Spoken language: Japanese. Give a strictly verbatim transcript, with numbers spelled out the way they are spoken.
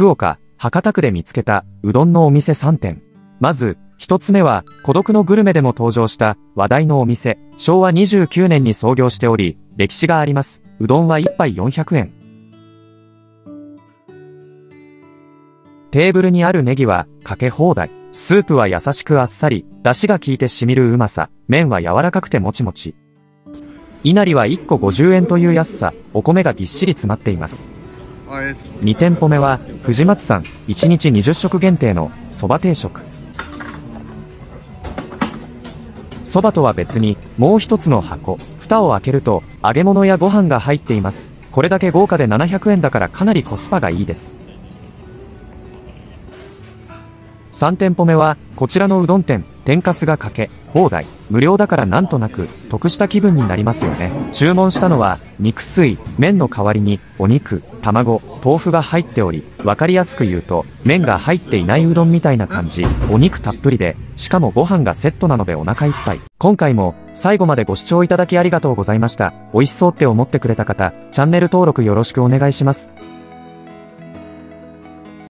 福岡、博多区で見つけたうどんのお店さんてん。まず、一つ目は、孤独のグルメでも登場した話題のお店。しょうわにじゅうきゅうねんに創業しており、歴史があります。うどんはいっぱいよんひゃくえん。テーブルにあるネギはかけ放題。スープは優しくあっさり、出汁が効いて染みるうまさ。麺は柔らかくてもちもち。いなりはいっこごじゅうえんという安さ。お米がぎっしり詰まっています。にてんぽめは、藤松さん、いちにちにじゅっしょく限定のそば定食。そばとは別に、もう一つの箱、蓋を開けると、揚げ物やご飯が入っています。これだけ豪華でななひゃくえんだからかなりコスパがいいです。さんてんぽめは、こちらのうどん店、天かすがかけ放題。無料だからなんとなく、得した気分になりますよね。注文したのは、肉水、麺の代わりに、お肉、卵、豆腐が入っており、わかりやすく言うと、麺が入っていないうどんみたいな感じ。お肉たっぷりで、しかもご飯がセットなのでお腹いっぱい。今回も、最後までご視聴いただきありがとうございました。美味しそうって思ってくれた方、チャンネル登録よろしくお願いします。